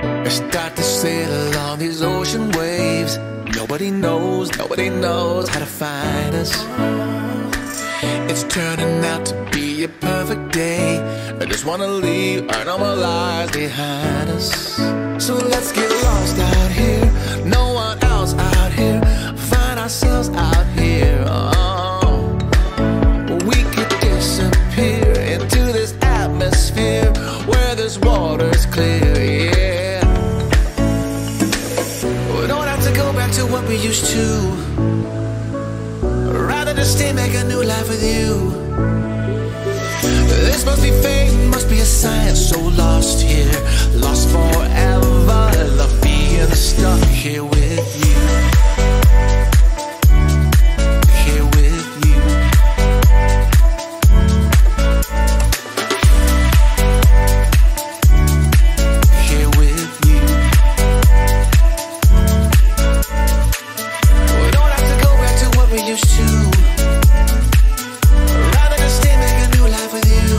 I start to sail along these ocean waves. Nobody knows how to find us. It's turning out to be a perfect day. I just wanna leave our normal lives behind us. So let's get lost out here. No one else out here. Find ourselves out here. Oh, we could disappear into this atmosphere where this water's clear, yeah. We don't have to go back to what we used to. Rather just stay, make a new life with you. This must be fate, must be a sign. So lost here, lost forever. Love being stuck here with you. Here with you. Here with you. We don't have to go back to what we used to. Rather just stay, make a new life with you.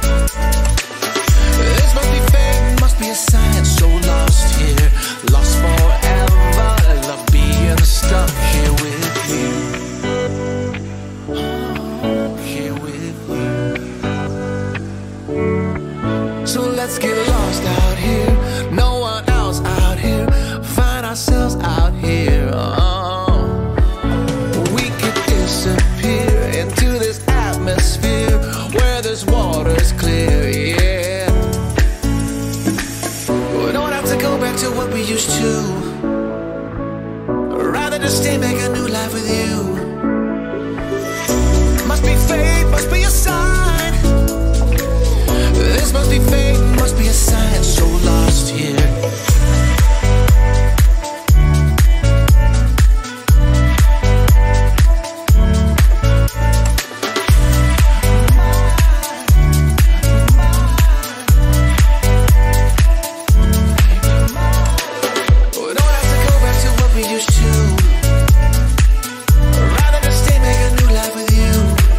This must be fate, must be a sign. So lost here, lost forever. Love being stuck here with you. Here with you. So let's get lost out here. No one else out here. Find ourselves out here. Oh, we could disappear into this atmosphere where this water's clear, yeah. We don't have to go back to what we used to. Rather just stay, make a new life with you. Must be fate, must be a sign. This must be fate, must be a sign. So lost here. We don't have to go back to what we used to. Rather just stay, make a new life with you.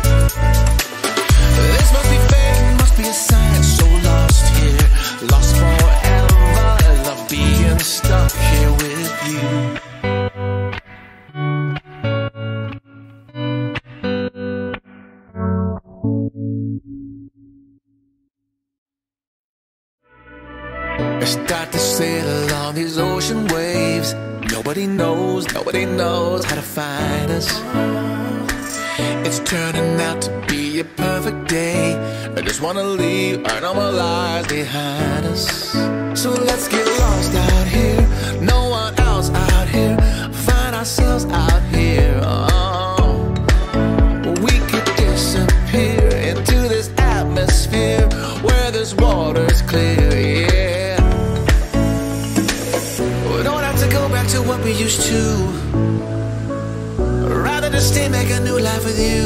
This must be fate, must be a sign. So lost here, lost forever. Love being stuck here with you. I start to sail along these ocean waves. Nobody knows how to find us. It's turning out to be a perfect day. I just wanna leave our normal lives behind us. So let's get lost out here. No one else out here. Find ourselves out here. Oh, we could disappear into this atmosphere where this water's clear, yeah. We don't have to go back to what we used to. Rather just stay, make a new life with you.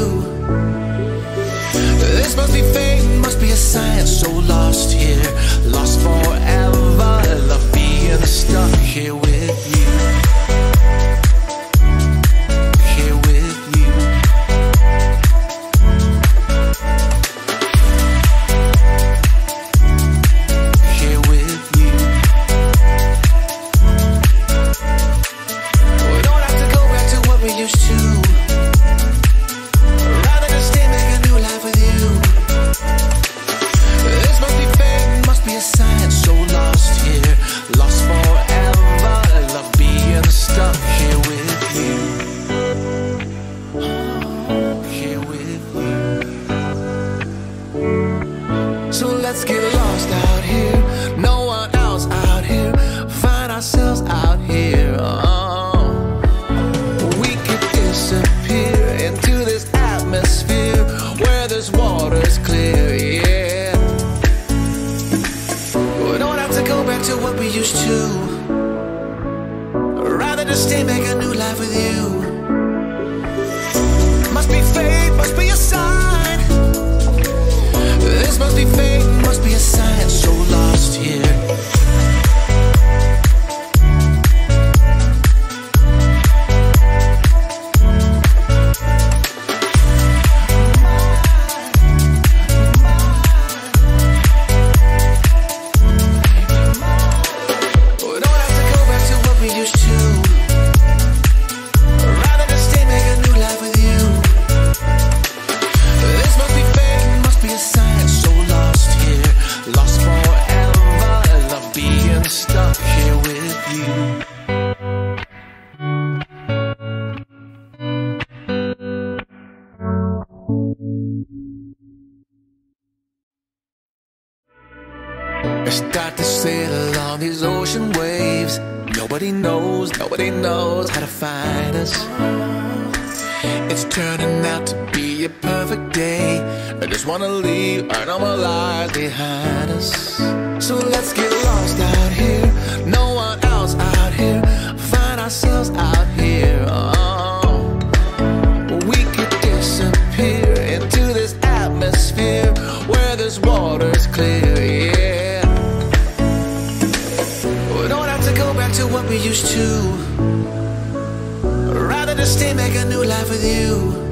This must be fate, must be a sign. So lost here, lost forever. Love being stuck here with you. Here with you. Here with you. We don't have to go back to what we used to. Rather just stay, make a new life with you. This must be fate, must be a sign. So lost here, lost forever. Love being stuck here with you. Here with you. So let's get lost out here. No one else out here. Find ourselves out here. Oh, we could disappear into this atmosphere where this water's clear, yeah. We don't have to go back to what we used to. Rather just stay, make a new life with you. Must be fate, must be a sign. This must be fate, must be a sign. So lost here. sail on these ocean waves. Nobody knows how to find us. It's turning out to be a perfect day. I just wanna leave our normal lives behind us. So let's get lost out here. No one else out here. Find ourselves out here. Oh, we could disappear into this atmosphere where this water's clear. Yeah, we don't have to go back to what we used to. Rather just stay, make a new life with you.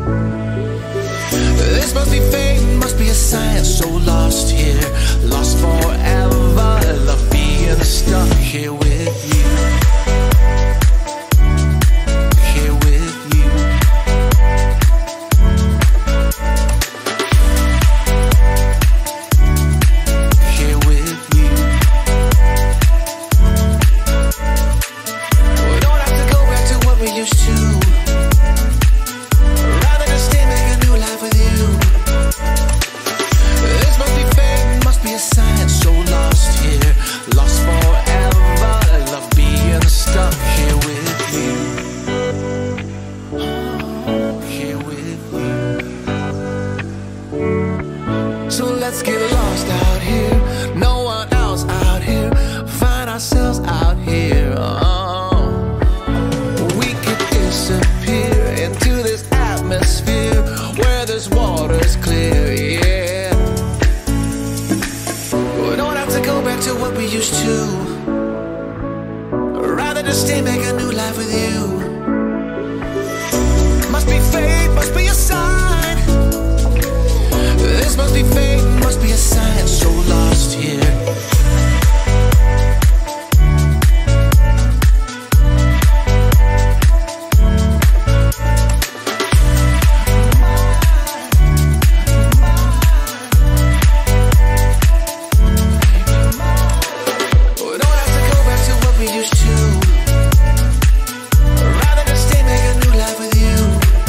This must be fate, must be a sign. So lost here, lost forever. Love being stuck here with you. Here with you. Here with you. We don't have to go back to what we used to. Rather just stay, make a new life with you. This must be fate, must be a sign. So lost here, lost forever. Love being stuck here with you. Here with you. So let's get lost out here. No one else out here. Find ourselves out here. Oh, we could disappear into this atmosphere where this water's clear. Yeah, we don't have to go back to what we used to. Rather just stay, make a new life with you. Must be fate, must be a sign. This must be fate, must be a sign. So lost here. We don't have to go back to what we used to. Rather just stay, make a new life with you.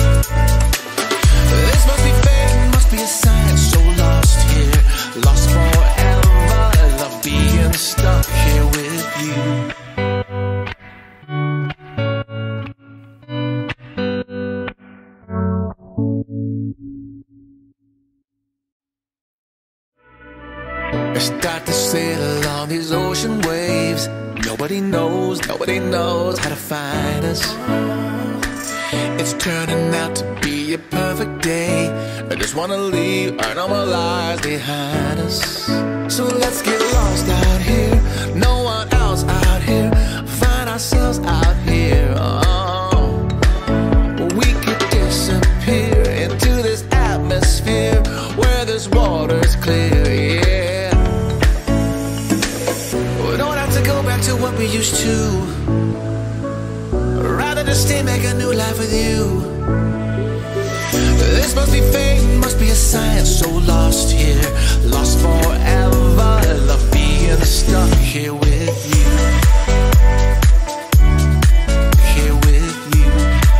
This must be fate, must be a sign. So lost here, lost forever. Love being stuck here with you. I start to sail along these ocean waves. Nobody knows how to find us. It's turning out to be a perfect day. I just wanna leave our normal lives behind us. So let's get lost out here. No one else out here. Find ourselves out here. Oh, we could disappear into this atmosphere where this water's clear. Yeah, we don't have to go back to what we used to. Rather just stay, make a new life with you. This must be fate, must be a sign. So lost here, lost forever. Love being stuck here with you. Here with you.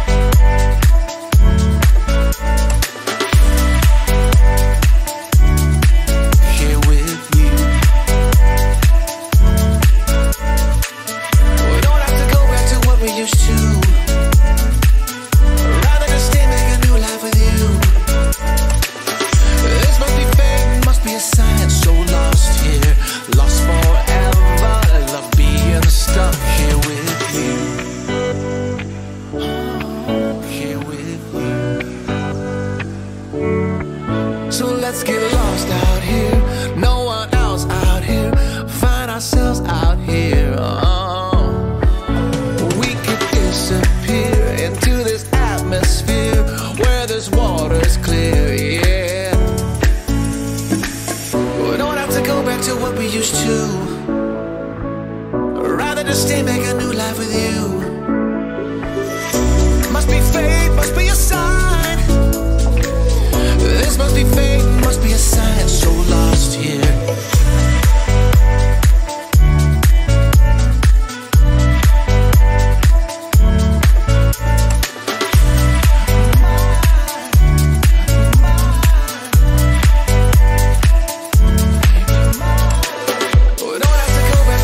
Here with you. We don't have to go back to what we used to. Rather just stay, make a new life with you. This must be fate, must be a sign. So lost here, lost forever. Love being stuck here with you. Here with you. So let's get lost out here. No one else out here. Find ourselves out here. Oh, we could disappear into this atmosphere where this water's clear. Yeah, we don't have to go back to what we used to. Rather just stay, make a new life with you. Must be fate, must be a sign. This must be fate, must be a sign. So lost here. We don't have to go back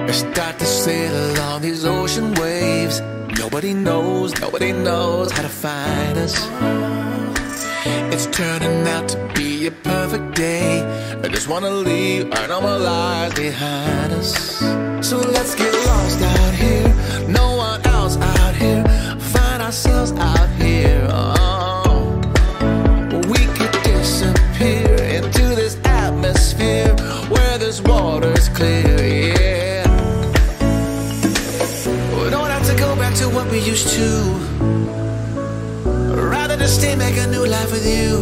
I start to sail on these ocean waves. Nobody knows how to find us. It's turning out to be a perfect day. I just wanna leave our normal lives behind us. So let's get lost out here, no one else out here. Find ourselves out here. Oh, we could disappear into this atmosphere where this water's clear, yeah. We don't have to go back to what we used to. Rather than stay, make a new life with you.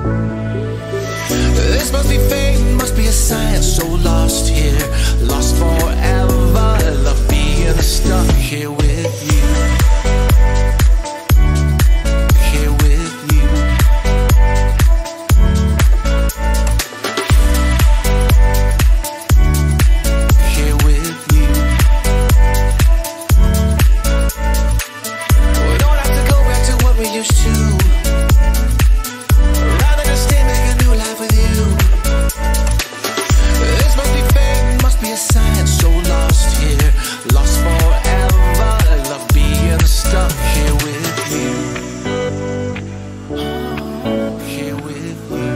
This must be fate, must be a sign. So lost here, lost forever. Love being stuck here with you. Here with you. Here with you. We don't have to go back to what we used to. Rather than stay, make a new life with you. This must be fate, must be a sign. So lost here, lost forever. Love being stuck here with you. Here with you.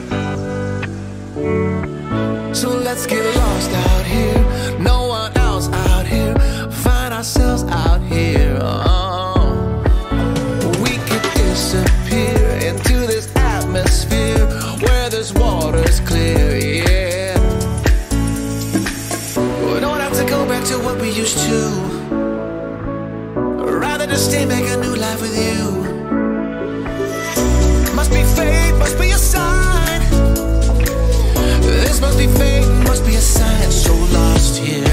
So let's get lost out here, no one else out here. Find ourselves out here. Oh, we could disappear into this atmosphere where this water's clear, yeah. We don't have to go back to what we used to. Rather than stay, make a new life with you. Must be fate, must be a sign. This must be fate, must be a sign. So lost here.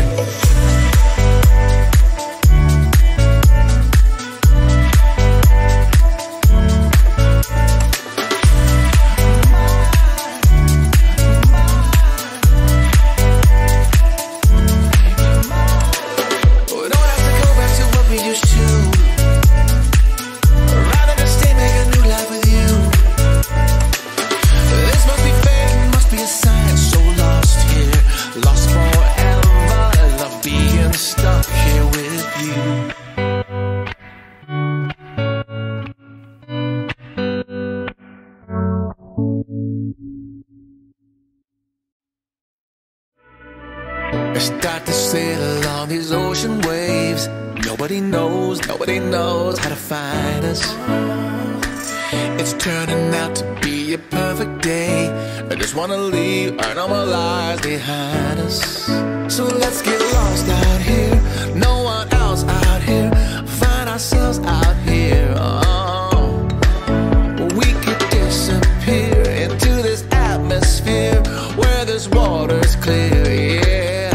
We don't have to go back to what we used to. Rather than stay, make a new life with you. This must be fate, must be a sign. So lost here, lost forever. Love being stuck here with you. I start to sail along these ocean waves. Nobody knows how to find us. It's turning out to be a perfect day. I just wanna leave our normal lives behind us. So let's get lost out here, no one else out here. Find ourselves out here. Oh, we could disappear into this atmosphere where this water's clear, yeah.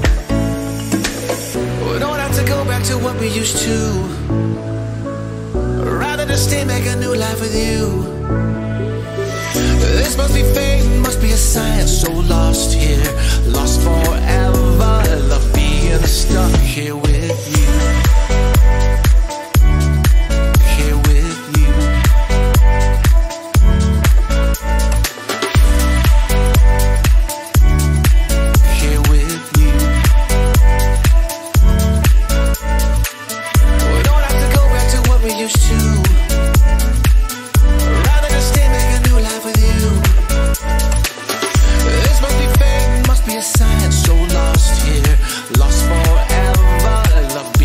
We don't have to go back to what we used to. Rather than stay, make a new life with you. This must be fate, must be a sign. So lost here, lost forever. Love being stuck here with you. Here with you. Here with you. We don't have to go back to what we used to. Rather than stay, make a new life with you. This must be fate, must be a sign. So lost here, lost forever. Love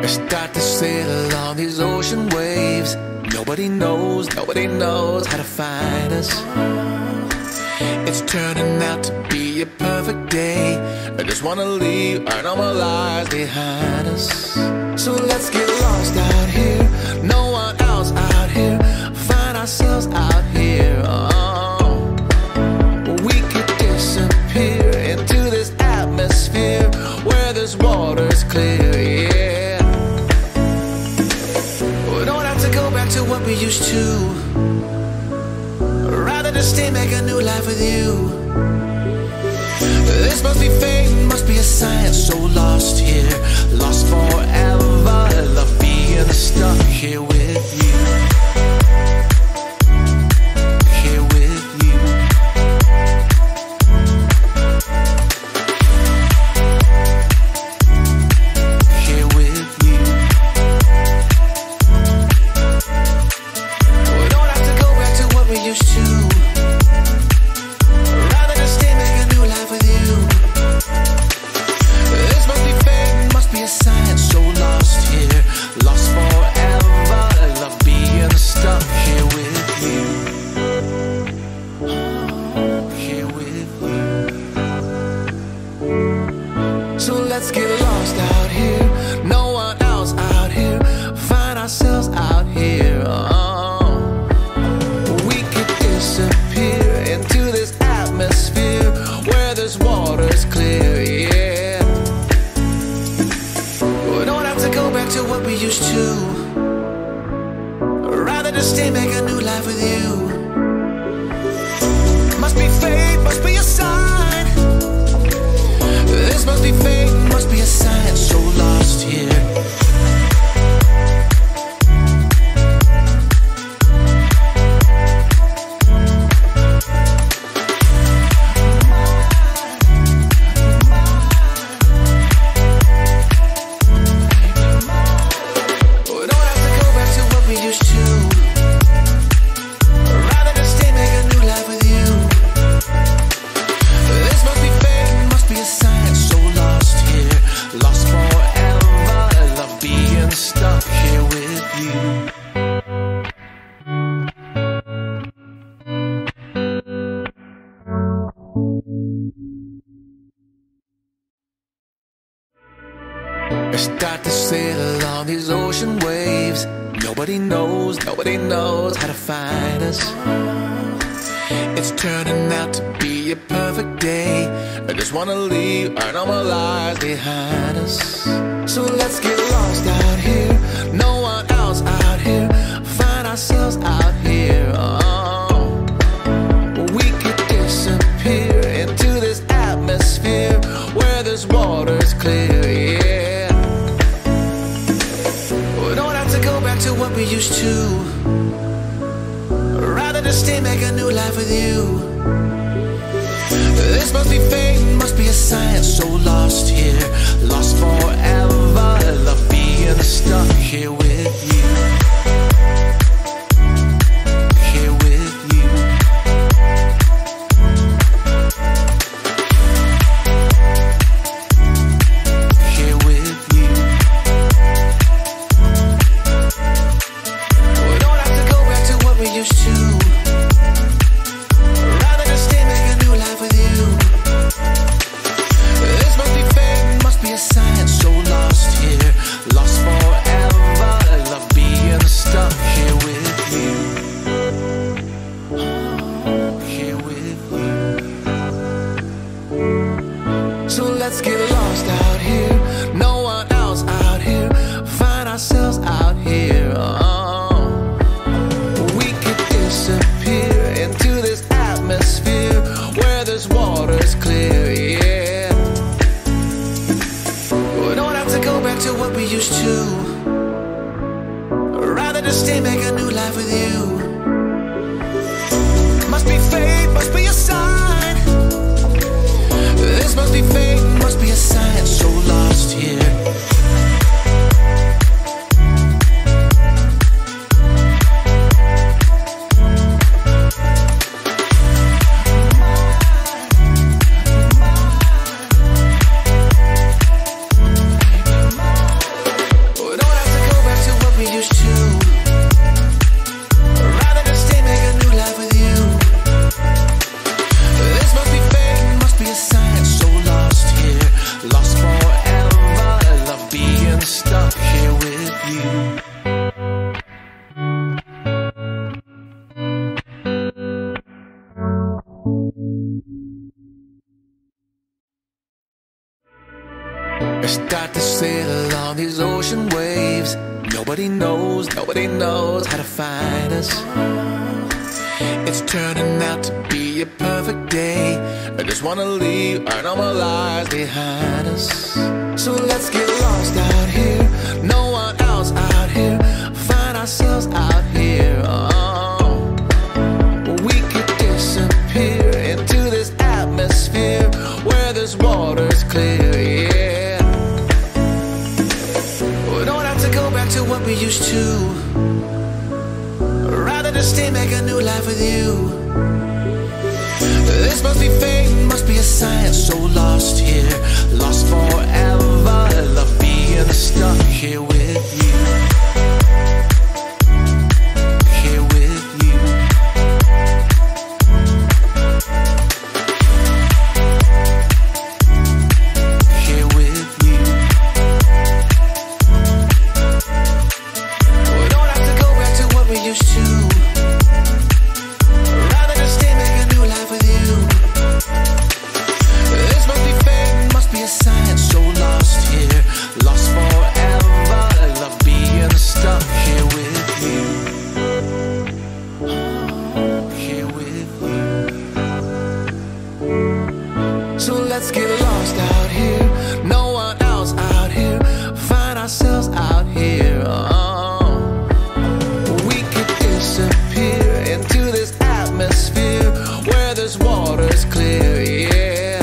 I start to sail on these ocean waves. Nobody knows how to find us. It's turning out to be a perfect day. I just wanna leave our normal lives behind us. So let's get lost out here, no one else out here. Find ourselves out here. Oh, we could disappear into this atmosphere where this water's clear, yeah. We don't have to go back to what we used to. Rather than stay, make a new life with you. This must be fate, must be a sign. So lost here, lost forever. Love being stuck here with you. Here with you. Here with you. We don't have to go back to what we used to. Rather than stay, make a new life with you. This must be fate, must be a sign. So lost here, lost forever. Love being stuck here with you. Here with you. So let's get lost out here, no one else out here. Find ourselves out here. Oh, we could disappear into this atmosphere where this water's clear, yeah. We don't have to go back to what we used to. Rather than stay, make a new life with you. Must be fate, must be a sign. This must be fate, must be a sign. So lost here. We don't have to go back to what we used to. Rather than stay, make a new life with you. This must be fate, must be a sign. So lost here, lost forever. Love being stuck here with you. I start to sail on these ocean waves. Nobody knows how to find us. It's turning out to be a perfect day. I just wanna leave our normal lives behind us. So let's get lost out here, no one else out here. Find ourselves out here. Oh, we could disappear into this atmosphere where this water's clear, yeah. We don't have to go back to what we used to. Rather than stay, make a new life with you. This must be fate, must be a sign. So lost here, lost forever. Love being stuck here with you. Here with you. Here with you. We don't have to go back to what we used to. Rather than stay, make a new life with you. This must be fair. I start to sail on these ocean waves. Nobody knows how to find us. It's turning out to be a perfect day. I just wanna leave our normal lives behind us. So let's get lost out here, no one else out here. Find ourselves out here. Oh, we could disappear into this atmosphere where this water's clear, yeah. We don't have to go back to what we used to. Rather just stay, make a new life with you. This must be fate, must be a sign. So lost here, lost forever. Love being stuck here with you. Here with you. Here with you. We don't have to go back to what we used to. Rather just stay, make a new life with you. This must be fate, must be a sign. So lost here, lost forever. Love being stuck here with you. Here with you. So let's get lost out here, no one else out here. Find ourselves out here. Oh, we could disappear into this atmosphere where this water's clear, yeah.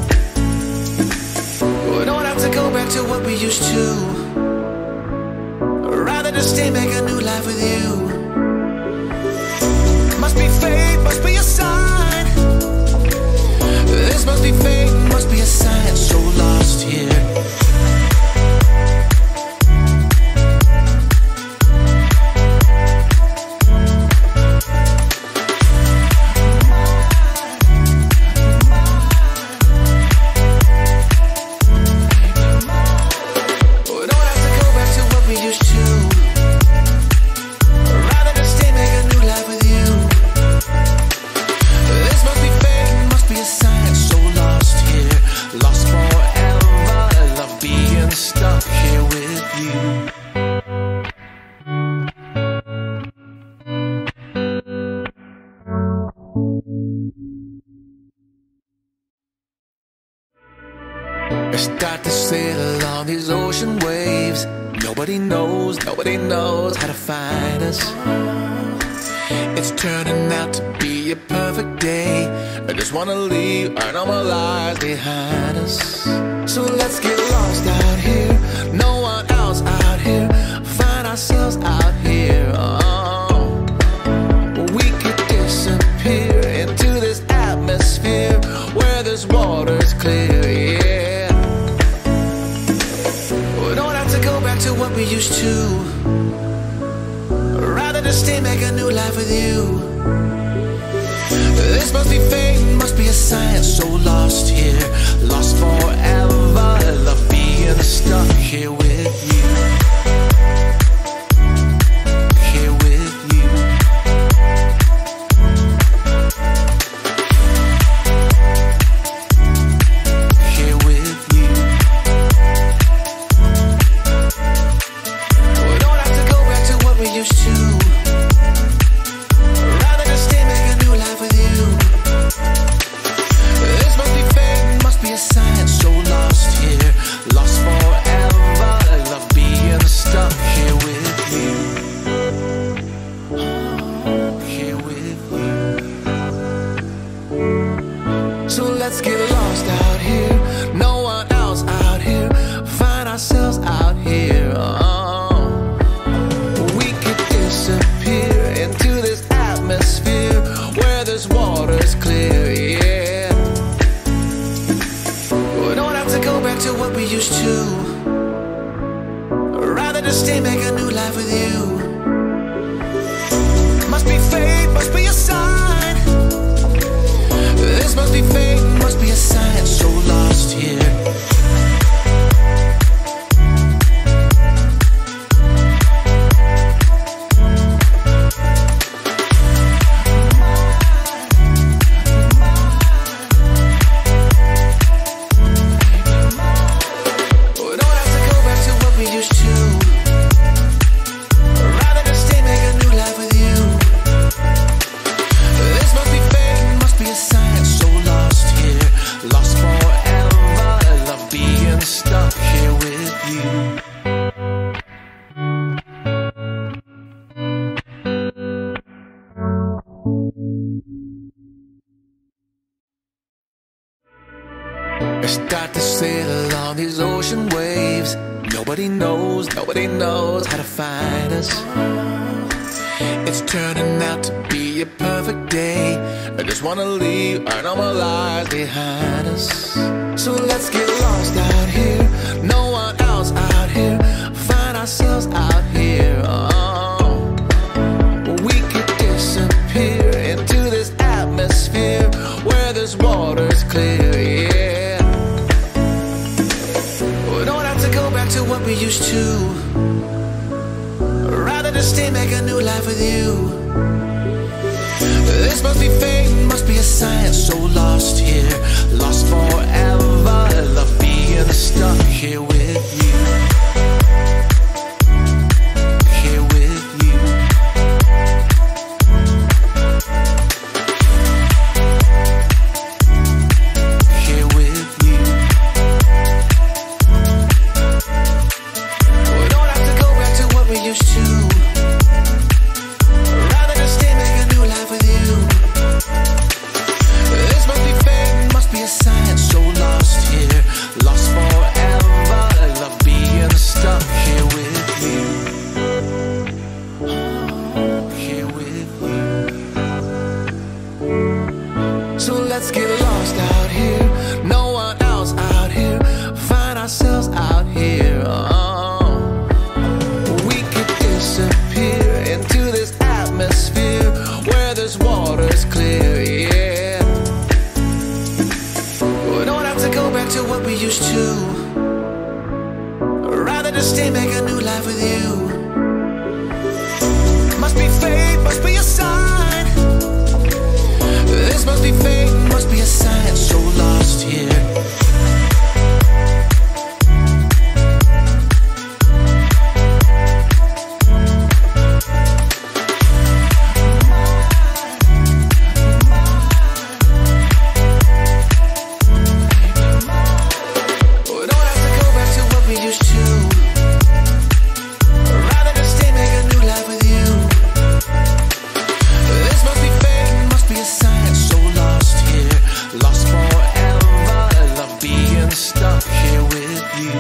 We don't have to go back to what we used to. Rather just stay, make a new life with you. Must be fate, must be a sign. This must be fate, must be a sign. So lost here. We don't have to go back to what we used to. Rather just stay, make a new life with you. This must be fate, must be a sign. So lost here, lost forever. Love being stuck here with you. I start to sail on these ocean waves. Nobody knows how to find us. It's turning out to be a perfect day. I just wanna leave our normal lives behind us. So let's get lost out here, no one else out here. Find ourselves out here. Oh, we could disappear into this atmosphere where this water's clear, yeah. We don't have to go back to what we used to. Rather just stay, make a new life with you. This must be fate, must be a sign. So lost here, lost forever. Love being stuck here with you. Here with you. Here with you. We don't have to go back to what we used to. Rather just stay, make a new life with you. This must be fate, must be a sign. So lost here, lost forever. Love being stuck here with you. Here with you. So let's get lost out here, no one else out here. Find ourselves out here. Oh, we could disappear into this atmosphere where this water's clear, yeah. We don't have to go back to what we used to. Rather just stay, make a new life with you. Must be fate, must be a sign. This must be fate, must be a sign. So lost Start to sail on these ocean waves. Nobody knows how to find us. It's turning out to be a perfect day. I just wanna leave our normal lives behind us. So let's get lost out here. No one else out here. Find ourselves out here. Oh, we could disappear into this atmosphere where this water's clear. Yeah, we don't have to go back to what we used to. Rather just stay, make a new life with you. This must be fate, must be a sign. So lost here, lost forever. Love being stuck here with you. Here with you. Here with you. We don't have to go back to what we used to. Rather just stay, make a new life with you. This must be fate, must be a sign. So lost here, lost forever. Love being stuck here with you. Here with you. So let's get lost out here. No one else out here. Find ourselves out here. Oh, we could disappear into this atmosphere where this water's clear. Yeah, we don't have to go back to what we used to. Rather just stay, make a new life with you. Must be fate, must be a sign. This must be fate, must be a sign. So lost here. We don't have to go back to what we used to. Rather just stay, make a new life with you. This must be fate, must be a sign. So lost here, lost forever. Love being stuck here with you.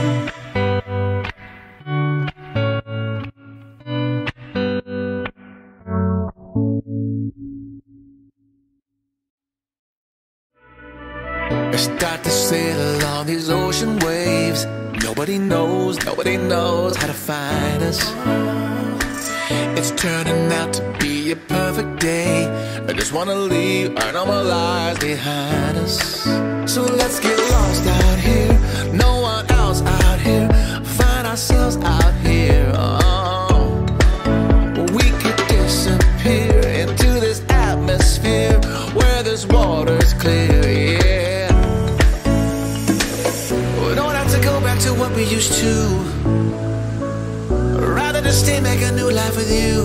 I start to sail on these ocean waves. Nobody knows how to find us. It's turning out to be a perfect day. I just wanna leave our normal lives behind us. So let's get lost out here. No one else out here. Find ourselves out here. Oh, we could disappear into this atmosphere where this water's clear. Yeah, we don't have to go back to what we used to. Rather just stay, make a new life with you.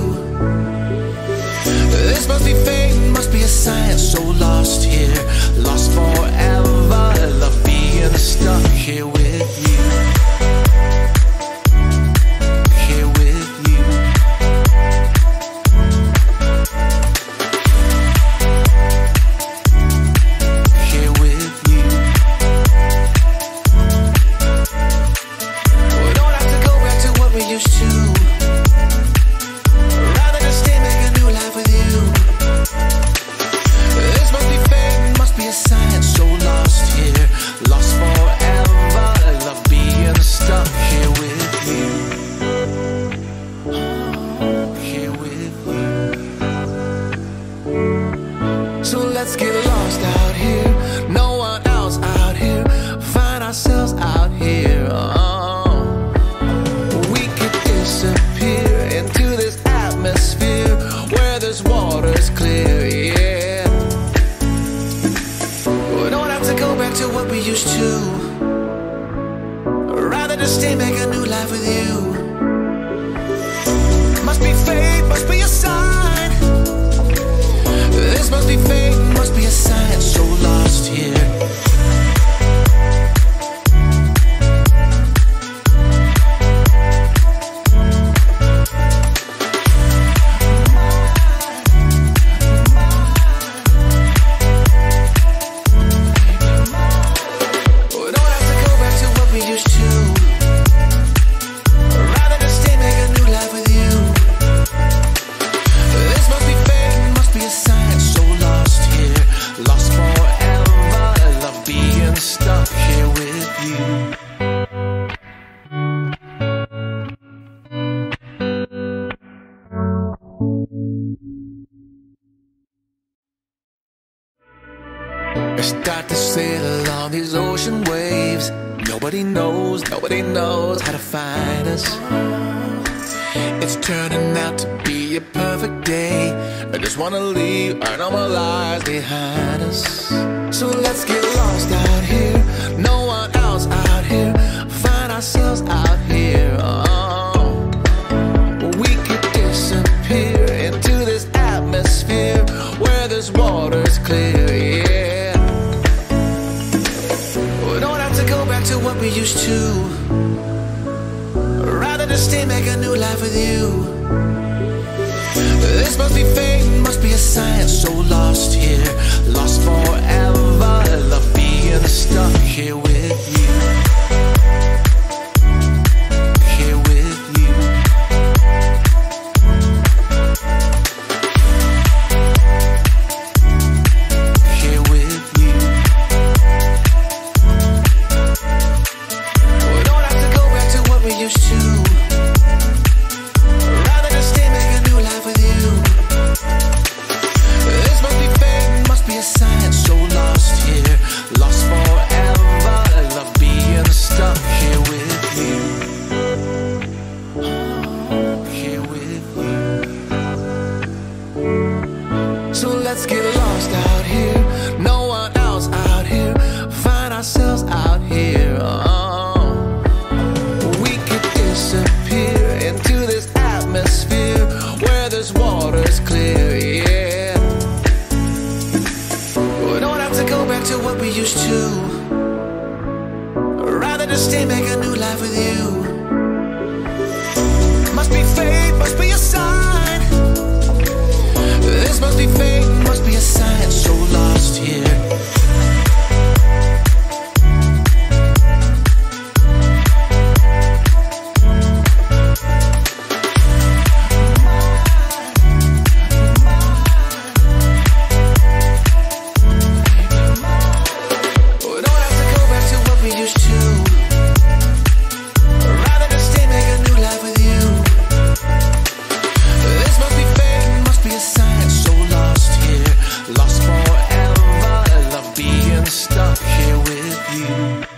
This must be fate, must be a sign. So lost here, lost forever. Love being stuck here with you. Here with you. Here with you. We don't have to go back to what we used to. Rather just stay, make a new life with you. This must be fate, must be a sign. So lost here, lost forever. Love being stuck here with you. Here with you. So let's get lost out here. No one else out here. Find ourselves out here. Oh, we could disappear into this atmosphere where this water's clear. Yeah, we don't have to go back to what we used to. Rather just stay, make a new life with you. Must be fate, must be a sign. This must be fate, must be a sign. So lost here. We I start to sail on these ocean waves. Nobody knows how to find us. It's turning out to be a perfect day. I just wanna leave our normal lives behind us. So let's get lost out here. No one else out here. Find ourselves out here. Oh, we could disappear into this atmosphere where this water's clear. Yeah, we don't have to go back to what we used to. Rather than stay, make a new life with you. This must be fate, must be a sign. So lost here, lost forever. Love being stuck here with you. Here with you. Here with you. We don't have to go back to what we used to. Rather than stay, make a new life with you. This must be fate, must be a sign. So lost here, lost forever. Love being stuck here with you. Here with you. So let's get lost out here. No one else out here. Find ourselves out here. Oh, we could disappear into this atmosphere where this water's clear. Yeah, we don't have to go back to what we used to. Rather than stay, make a new life with you. Must be fate, must be a sign. This must be fate, must be a sign. So lost here. We don't have to go back to what we used to. Rather than stay, make a new life with you. This must be fate, must be a sign. So lost here, lost forever. Love being stuck here with you.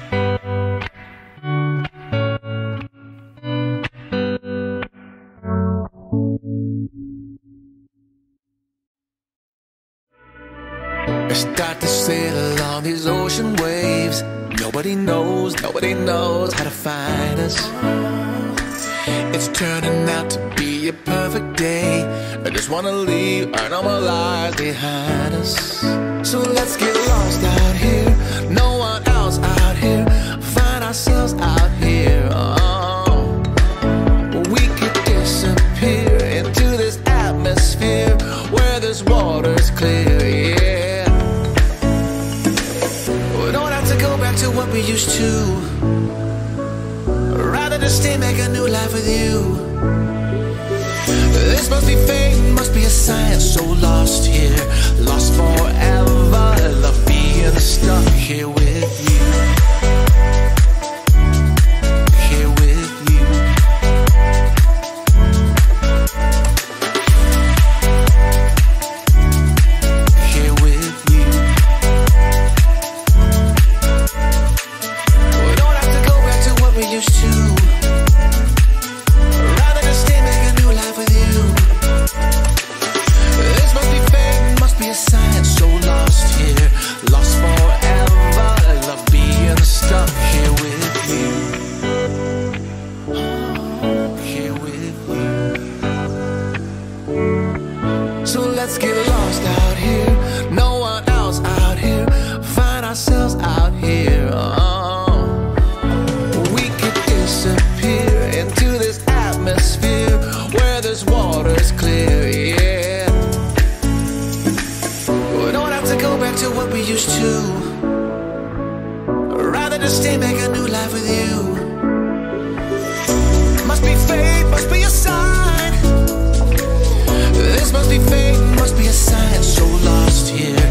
I start to sail on these ocean waves. Nobody knows how to find us. It's turning out to be a perfect day. I just wanna leave our normal lives behind us. So let's get lost out here. No one else out here. Find ourselves out here. Oh, we could disappear into this atmosphere where this water's clear. Yeah, we don't have to go back to what we used to. Rather than stay, make a new life with you. This must be fate, must be a sign. So lost here, lost forever. Love being stuck here with you. Here with you. Here with you. We don't have to go back to what we used to. Rather than stay, make a new life with you. This must be fate, must be a sign. So lost here, lost forever. Love being stuck here with you. Here with you. So let's get lost out here. No one else out here. Find ourselves out here. Oh, we could disappear into this atmosphere where this water's clear. Yeah, we don't have to go back to what we used to. Rather than stay, make a new life with you. Must be fate, must be a sign. This must be fate, must be a sign. So lost here.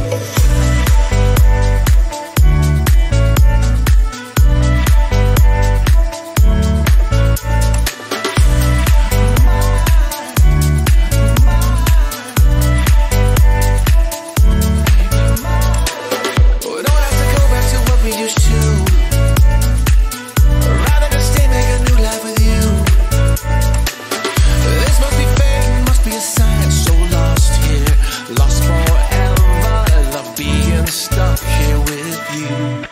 stuck here with you.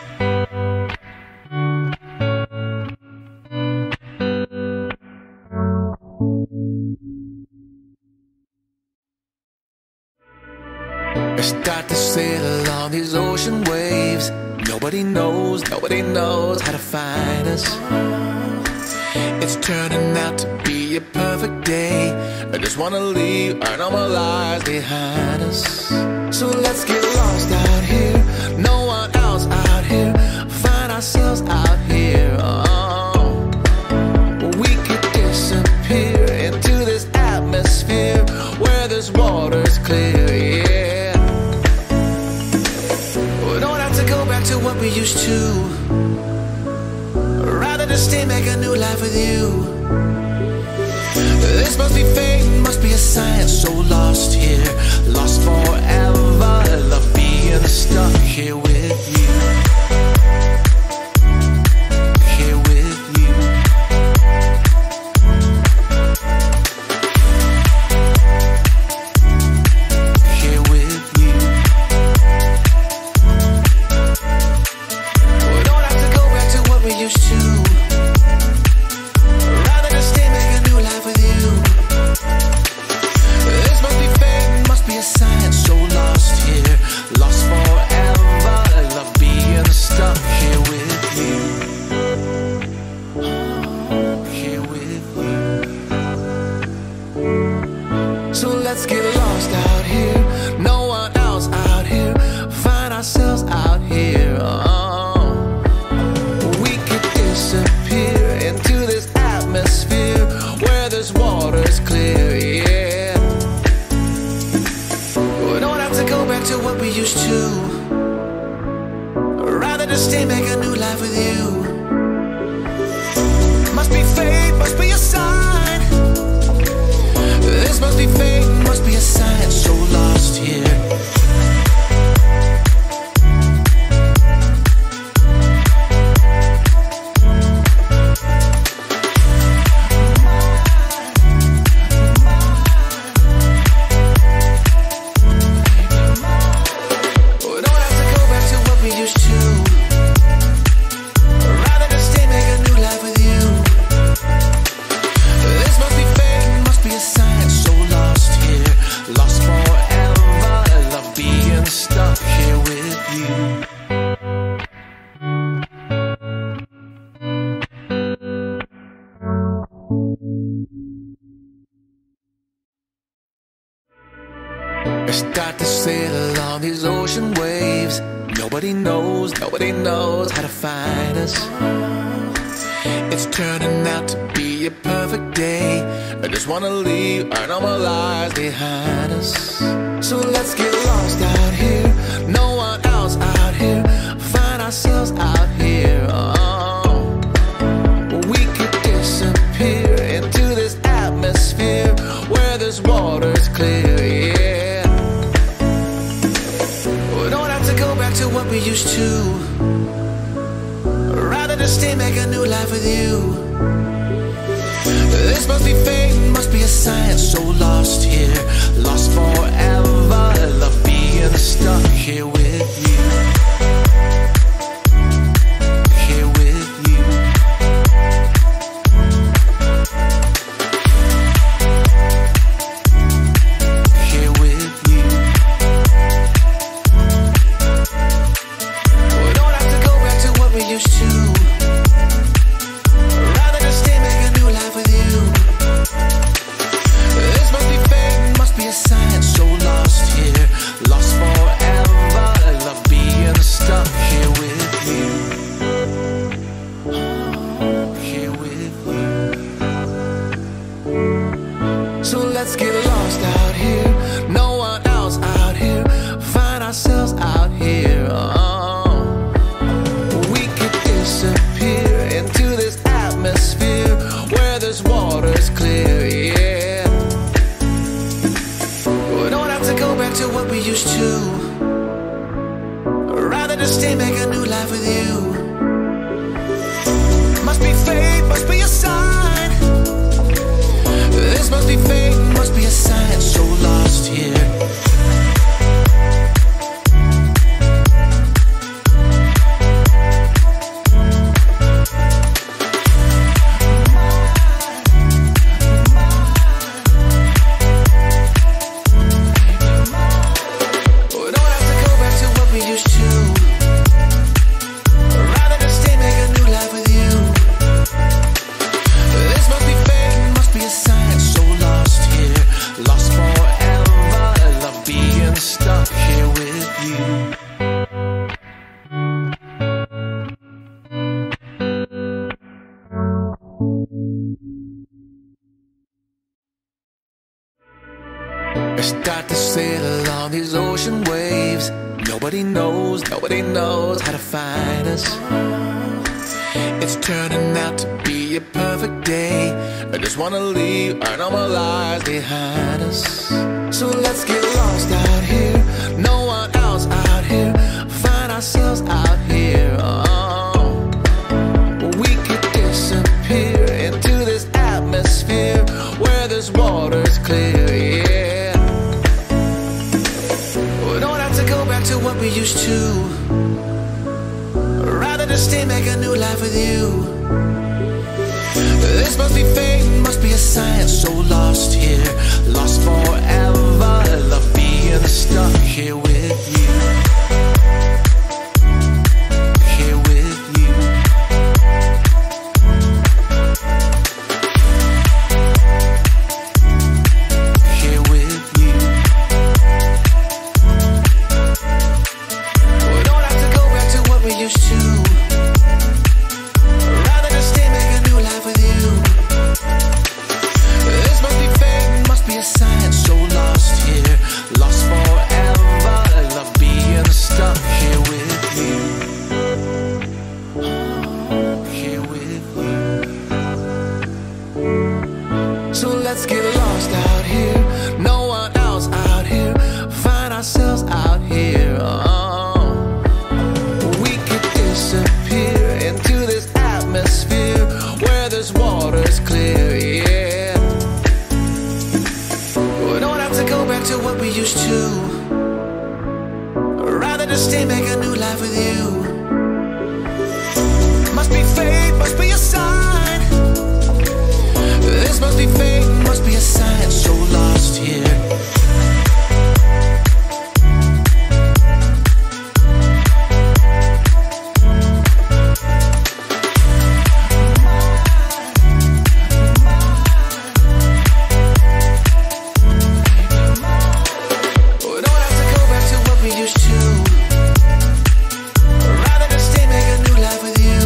I start to sail on these ocean waves. Nobody knows how to find us. It's turning out to be a perfect day. I just wanna leave our normal lives behind us. So let's get lost out here. No one else out here. Find ourselves out here. Oh, we could disappear into this atmosphere where this water's clear. Yeah, we don't have to go back to what we used to. Rather than stay, make a new life with you. This must be fate, must be a sign. So lost here, lost forever. Love being stuck here with you. Here with you. Here with you. We don't have to go back to what we used to. Rather than stay, make a new life with you. This must be fate, must be a sign. So lost here, lost forever. Love being stuck here with you. Here with you. So let's get lost out here. No one else out here. Find ourselves out here. Oh, we could disappear into this atmosphere where this water's clear. Yeah, we don't have to go back to what we used to. Rather than stay, make a new life with you. Must be fate, must be a sign. This must be fate, must be a sign. So lost here. We don't have to go back to what we used to. Rather than stay, make a new life with you. This must be fate, must be a sign. So lost here, lost forever. Love being stuck here with you. I start to sail along these ocean waves. Nobody knows how to find us. It's turning out to be a perfect day. I just wanna leave our normal lives behind us. So let's get lost out here. No one else out here. Find ourselves out here. Oh, we could disappear into this atmosphere where this water's clear. Yeah, we don't have to go back to what we used to. Rather than stay, make a new life with you. This must be fate, must be a sign. So lost here, lost forever. Love being stuck here with you. Here with you. Here with you. We don't have to go back to what we used to. Rather than stay, make a new life with you. This must be fate, must be a sign. So lost here, lost forever. Love being stuck here with you. Here with you. So let's get lost out here. No one else out here. Find ourselves out here. Oh, we could disappear into this atmosphere where this water's clear. Yeah, we don't have to go back to what we used to. Rather than stay, make a new life with you. Must be fate, must be a sign. This must be fate, must be a sign. So lost here. Start to sail on these ocean waves. Nobody knows how to find us. It's turning out to be a perfect day. I just wanna leave our normal lives behind us. So let's get lost out here. No one else out here. Find ourselves out here. Oh, we could disappear into this atmosphere where this water's clear. Yeah, we don't have to go back to what we used to. Rather just stay, make a new life with you. This must be fate, must be a sign. So lost here, lost forever. Love being stuck here with you. Here with you. Here with you. We don't have to go back to what we used to. Rather just stay, make a new life with you. This must be fate, must be a sign. So lost here, lost forever. Love being stuck here with you. Here with you. So let's get lost out here. No one else out here. Find ourselves out here. Oh, we could disappear into this atmosphere where this water's clear. Yeah, we don't have to go back to what we used to. Rather just stay, make a new life with you. Must be fate, must be a sign. This must be fate, must be a sign. So lost here. We don't have to go back to what we used to. Rather just stay, make a new life with you.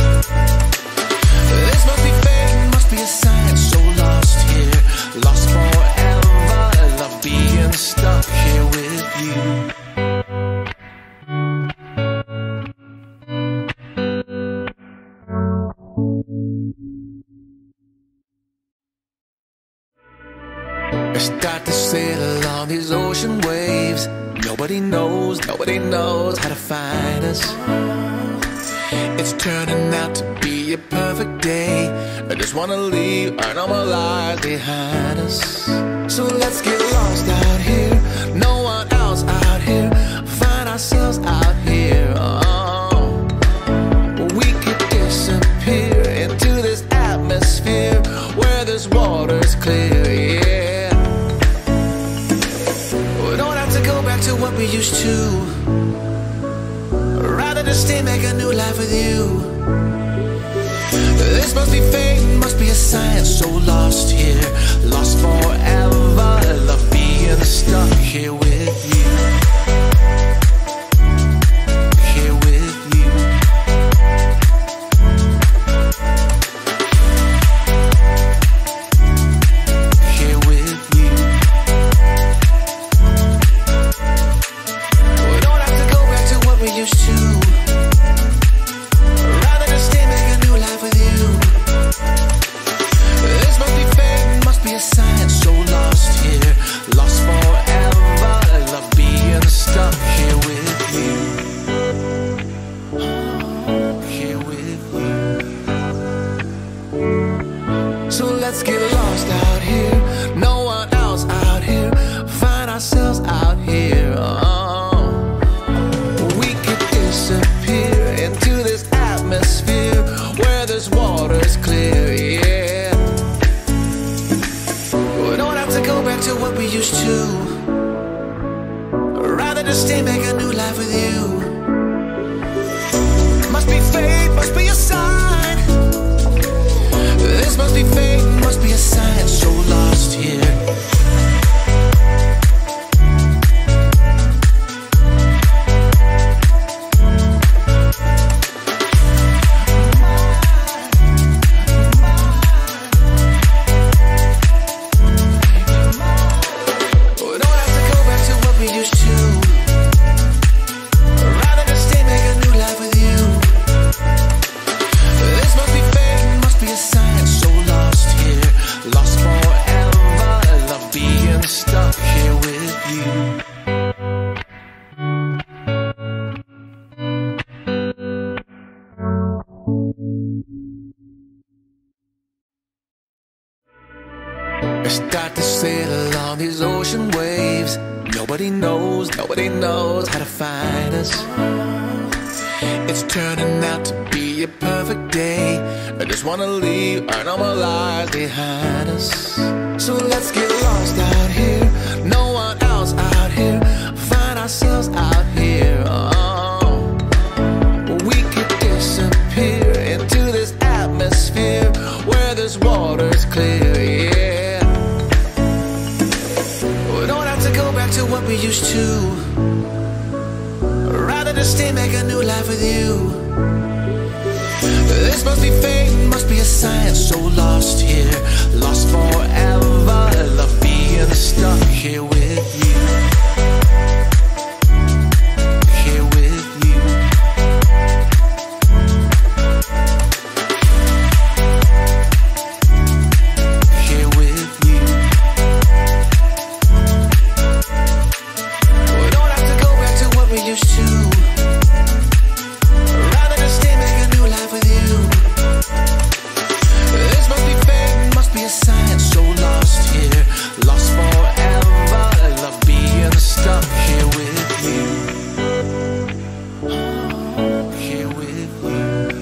This must be fate, must be a sign. So lost here, lost forever. Love being stuck here with you. I start to sail along these ocean waves. Nobody knows how to find us. It's turning out to be a perfect day. I just wanna leave our normal lives behind us. So let's get lost out here. No one else out here. Find ourselves out here. Oh, we could disappear into this atmosphere where this water's clear. Yeah, we don't have to go back to what we used to. Rather just stay, make a new life with you. This must be fate, must be a sign. So lost here, lost forever. Love being stuck here with you. Here with you. Here with you. We don't have to go back to what we used to. Rather just stay, make a new life with you. This must be fate, must be a sign. So lost here, lost forever. Love being Start to sail on these ocean waves. Nobody knows how to find us. It's turning out to be a perfect day. I just wanna leave our normal lives behind us. So let's get lost out here. No one else out here. Find ourselves out here. Oh, we could disappear into this atmosphere where this water's clear. Yeah, we don't have to go back to what we used to. Rather just stay, make a new life with you. This must be fate, must be a sign. So lost here, lost forever. Love being stuck here with you. Here with you. Here with you. We don't have to go back to what we used to. Rather just stay, make a new life with you. This must be fate, must be a sign. So lost here, lost forever. Love being stuck here with you. Here with you.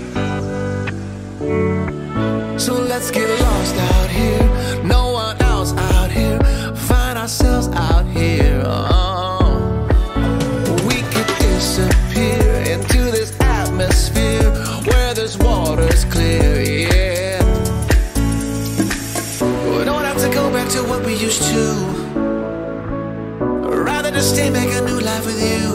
So let's get lost out here. No one else out here. Find ourselves out here. Oh, we could disappear into this atmosphere where this water's clear. Yeah, we don't have to go back to what we used to. Rather just stay, make a new life with you.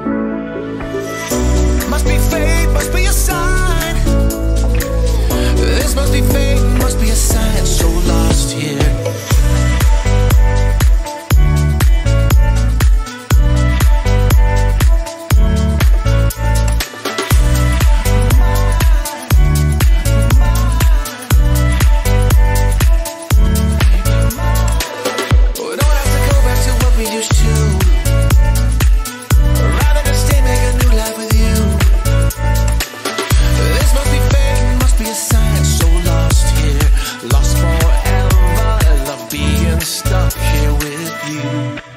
Must be fate, must be a sign. This must be fate, must be a sign. So lost here. We don't have to go back to what we used to. Rather just stay, make a new life with you. This must be fate, must be a sign. So lost here, lost forever. Love being stuck here with you.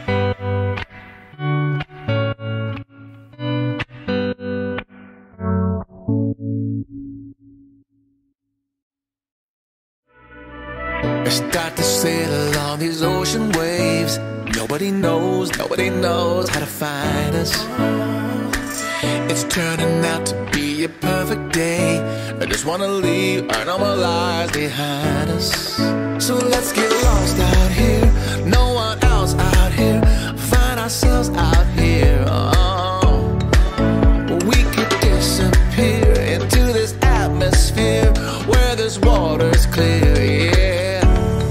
I start to sail along these ocean waves. Nobody knows how to find us. It's turning out to be a perfect day. I just wanna leave our normal lives behind us. So let's get lost out here. No one else out here. Find ourselves out here. Oh, we could disappear into this atmosphere where this water's clear. Yeah,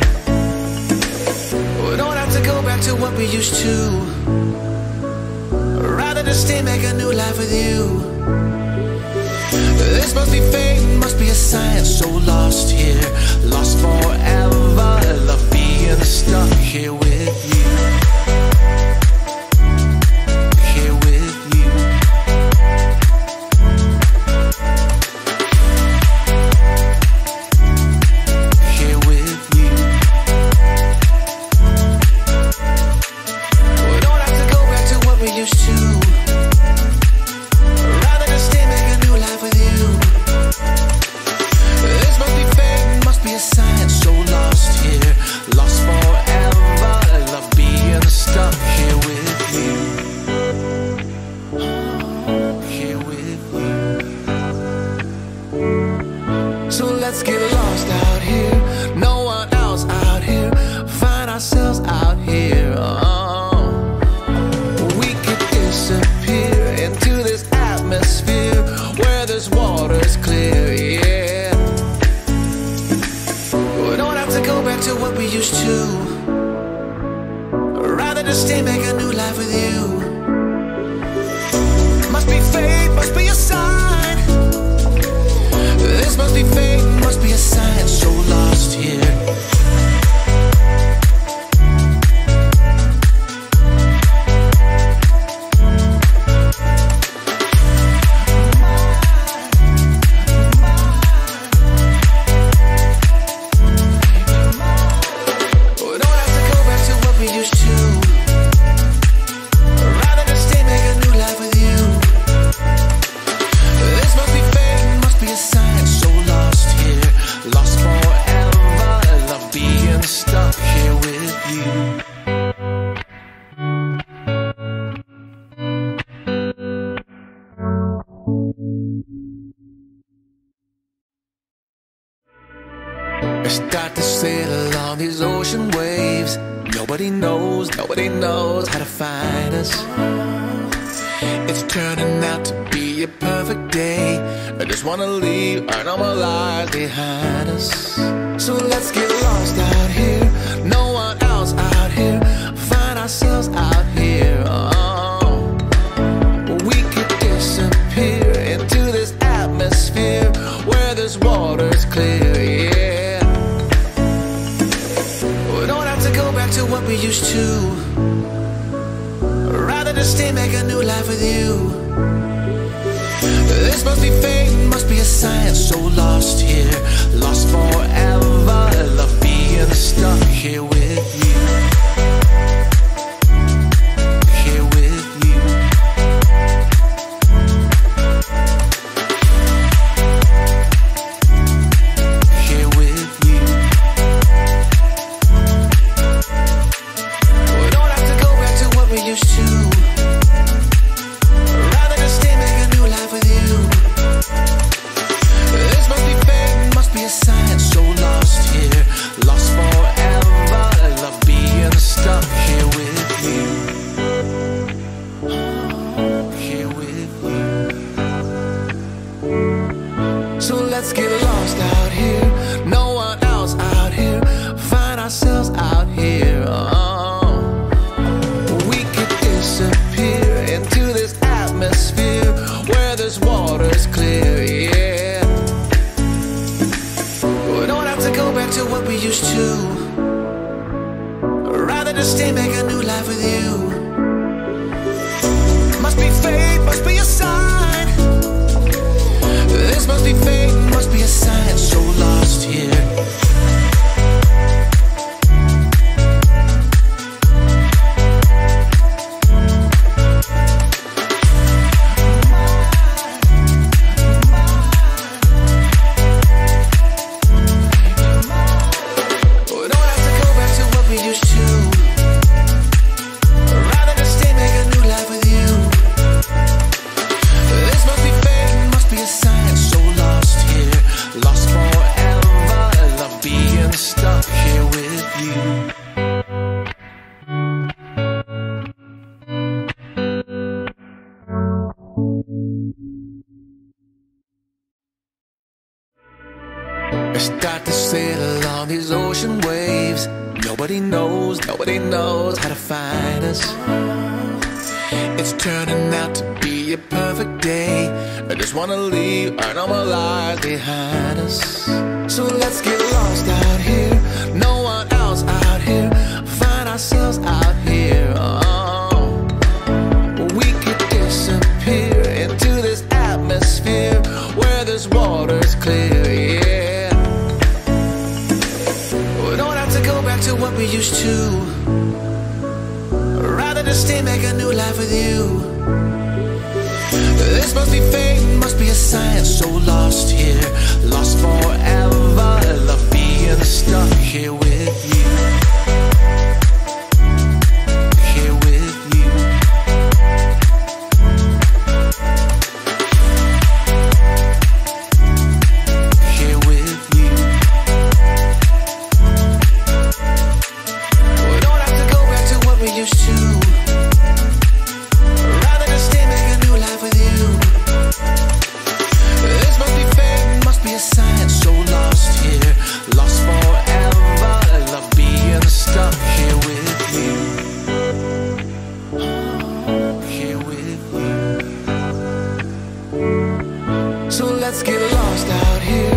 we don't have to go back to what we used to. Rather just stay, make a new life with you. This must be fate, must be a sign. So lost here, lost forever. Love being stuck here with you. Here with you. Here with you. We don't have to go back to what we used to. Rather just stay, make a new life with you. This must be fate, must be a sign. So lost here, lost forever. Love being stuck here with you. Here with you. So let's get lost out here. No one else out here. Find ourselves out here. Oh, we could disappear into this atmosphere where this water's clear. Yeah, we don't have to go back to what we used to. Rather just stay, make a new life with you. Must be fate, must be a sign. This must be fate, must be a sign. So lost here. We don't I start to sail on these ocean waves. Nobody knows how to find us. It's turning out to be a perfect day. I just wanna leave our normal lives behind us. So let's get lost out here, no one else out here. Find ourselves out here. Oh, we could disappear into this atmosphere where this water's clear, yeah. We don't have to go back to what we used to. Rather just stay, make a new life with you. This must be fate, must be a sign. So lost here, lost forever. Love being stuck here with you. Here with you. Here with you. We don't have to go back to what we used to. Rather just stay, make a new life with you. This must be fate, must be a sign. So lost here, lost forever. Love being stuck here with you. Here with you. So let's get lost out here, no one else out here. Find ourselves out here. Oh, we could disappear into this atmosphere where this water's clear, yeah. We don't have to go back to what we used to. Rather just stay, make a new life with you. Must be fate, must be a sign. This must be fate, must be a sign. So lost here. We don't have to go back to what we used to. Rather just stay, make a new life with you. This must be fate, must be a sign. So lost here, lost forever. Love being stuck here with you. I start to sail on these ocean waves. Nobody knows how to find us. It's turning out to be a perfect day. I just wanna leave our normal lives behind us. So let's get lost out here, no one else out here. Find ourselves out here. Oh, we could disappear into this atmosphere where this water's clear, yeah. We don't have to go back to what we used to. Rather just stay, make a new life with you. This must be fate, must be a sign. So lost here, lost forever. Love being stuck here with you. Here with you. Here with you. We don't have to go back to what we used to. Rather just stay, make a new life with you. This must be fate, must be a sign. So lost here, lost forever. Love being stuck here with you. Here with you. So let's get lost out here,